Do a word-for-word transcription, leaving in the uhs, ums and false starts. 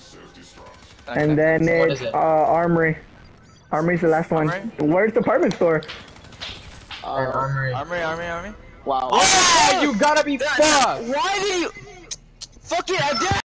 Okay. And then What it's is it? uh, Armory. Armory's the last one. Armory? Where's department store? Uh, Armory. Armory, armory, armory. wow. Yeah, you gotta be fucked! Why did you? Fuck it, I did.